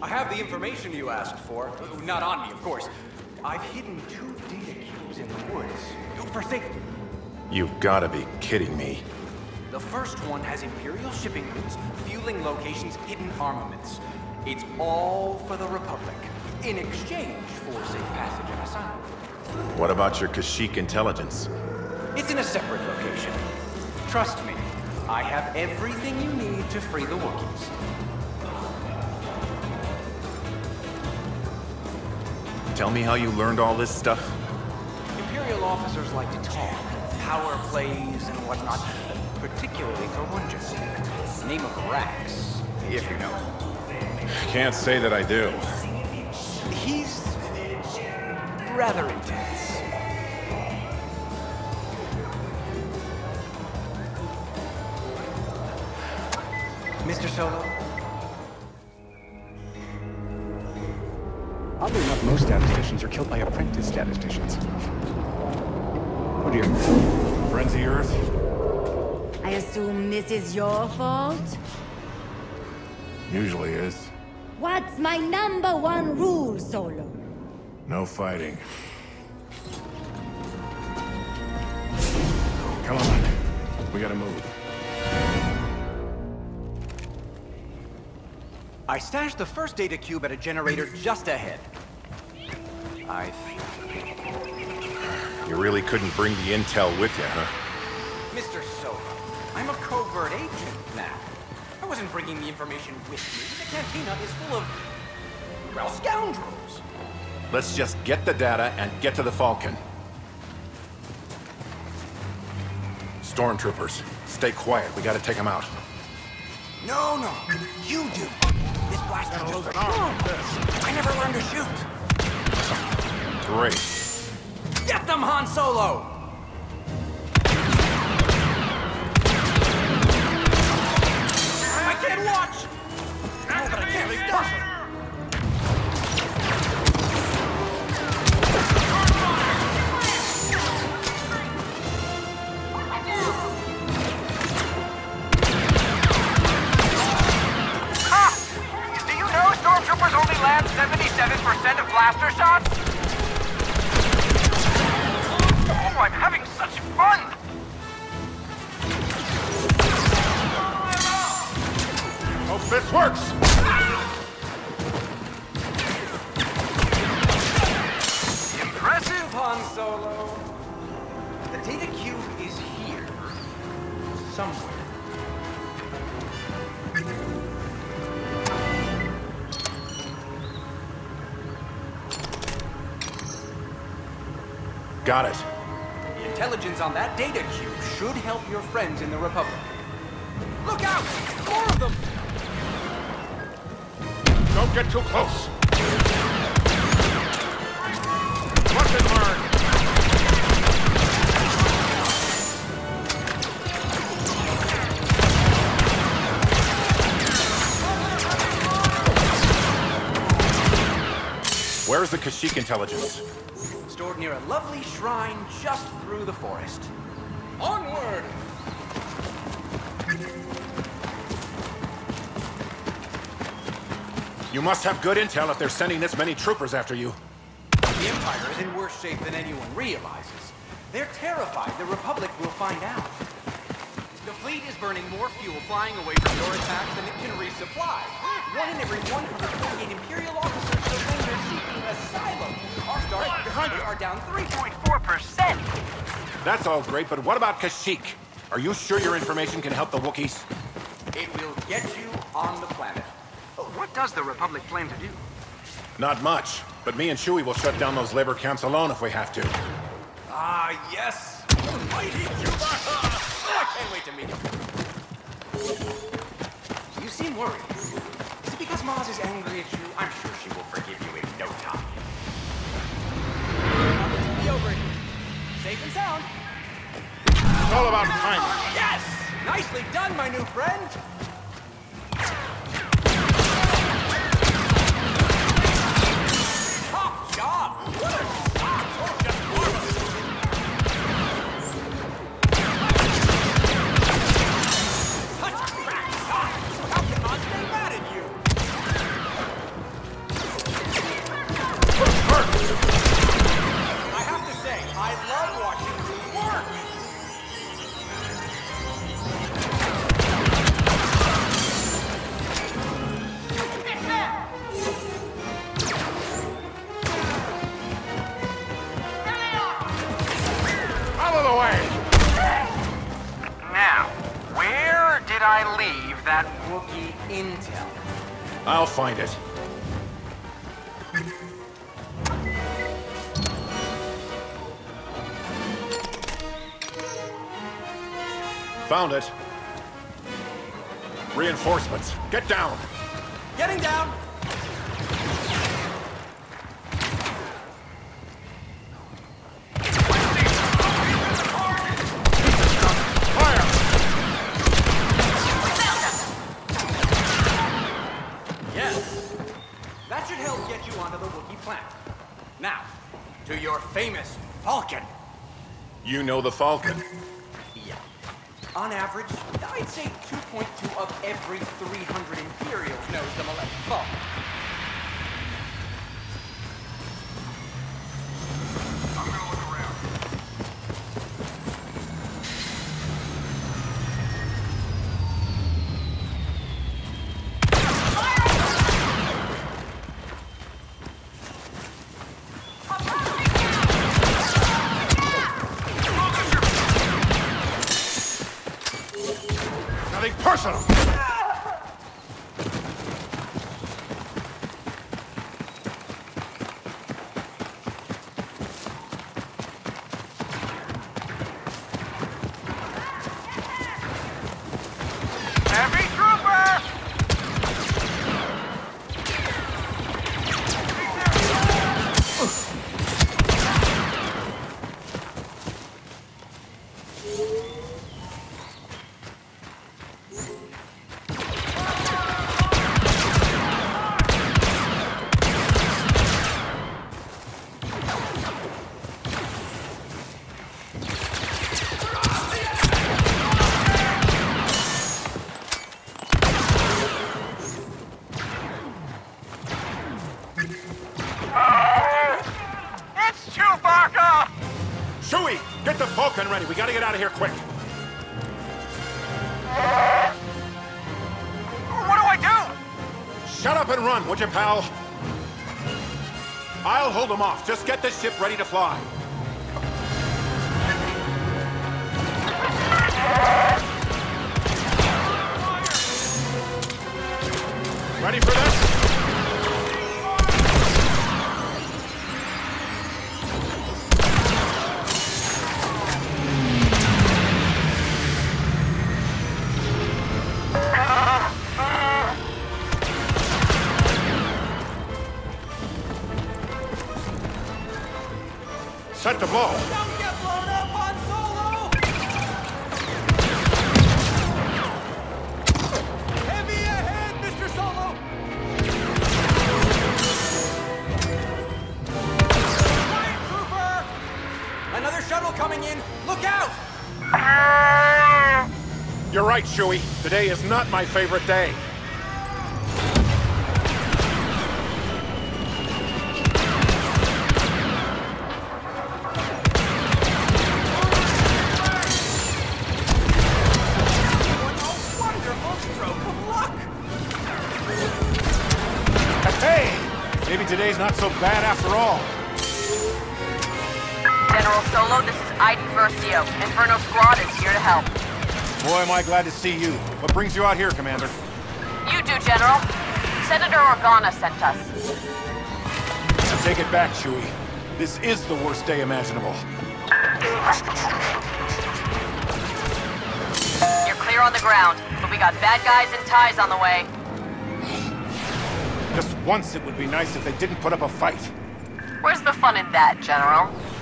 I have the information you asked for. Not on me, of course. I've hidden 2 data cubes in the woods. For safety. You've gotta be kidding me. The first one has Imperial shipping routes, fueling locations, hidden armaments. It's all for the Republic, in exchange for safe passage and asylum. What about your Kashyyyk intelligence? It's in a separate location. Trust me, I have everything you need to free the Wookiees. Tell me how you learned all this stuff? Imperial officers like to talk, power plays and whatnot, particularly for one gentleman. The name of Rax, if you know. Can't say that I do. He's rather intense. Mr. Solo? Oddly enough, most statisticians are killed by apprentice statisticians. Oh dear. Frenzy Earth? I assume this is your fault? Usually is. What's my #1 rule, Solo? No fighting. Come on. We gotta move. I stashed the first data cube at a generator just ahead. You really couldn't bring the intel with you, huh? Mr. Solo, I'm a covert agent now. I wasn't bringing the information with me. The cantina is full of, well, scoundrels. Let's just get the data and get to the Falcon. Stormtroopers, stay quiet. We gotta take them out. No, you do. This blaster just I never learned to shoot. Great. Get them, Han Solo! I can't watch! No, but I can't stop it! Do you know Stormtroopers only land 77% of blaster shots? Oh, I'm having such fun! Hope this works! Impressive, Han Solo. The data cube is here. Somewhere. Got it. The intelligence on that data cube should help your friends in the Republic. Look out! More of them! Don't get too close. Watch and learn. Where's the Kashyyyk intelligence? Stored near a lovely shrine just through the forest. Onward! You must have good intel if they're sending this many troopers after you. The Empire is in worse shape than anyone realizes. They're terrified the Republic will find out. The fleet is burning more fuel flying away from your attacks than it can resupply. 1 in every 148 Imperial officers surrender seeking asylum. Our stars are down 3.4%. That's all great, but what about Kashyyyk? Are you sure your information can help the Wookiees? It will get you on the planet. What does the Republic plan to do? Not much, but me and Chewie will shut down those labor camps alone if we have to. Ah, yes! Mighty Chewbacca! I can't wait to meet him. You seem worried. Is it because Maz is angry at you? I'm sure she will forgive you in no time. Be over here. Safe and sound. It's all about timing. Yes! Nicely done, my new friend! Top job! What a shot! Oh, just marvelous! Such a crack shot! How can I stay mad at you? I leave that... Wookiee intel. I'll find it. Found it. Reinforcements. Get down. Getting down! Fire! Yes. That should help get you onto the Wookiee planet. Now, to your famous Falcon. You know the Falcon. Yeah. On average, I'd say 2.2 of every 300 Imperials knows the Millennium Falcon. I'm gonna look around. Nothing personal. Heavy trooper! It's Chewbacca! Chewie, get the Falcon ready. We gotta get out of here quick. What do I do? Shut up and run, would you, pal? I'll hold them off. Just get the ship ready to fly. Ready for this? Set the ball. Don't get blown up, Han Solo! Heavy ahead, Mr. Solo! Quiet, Trooper! Another shuttle coming in. Look out! You're right, Chewie. Today is not my favorite day. What a wonderful stroke of luck! Hey! Maybe today's not so bad after all. General Solo, this is Iden Versio. Inferno Squad is here to help. Boy, am I glad to see you. What brings you out here, Commander? You do, General. Senator Organa sent us. Now take it back, Chewie. This is the worst day imaginable. You're clear on the ground, but we got bad guys and ties on the way. Just once it would be nice if they didn't put up a fight. Where's the fun in that, General?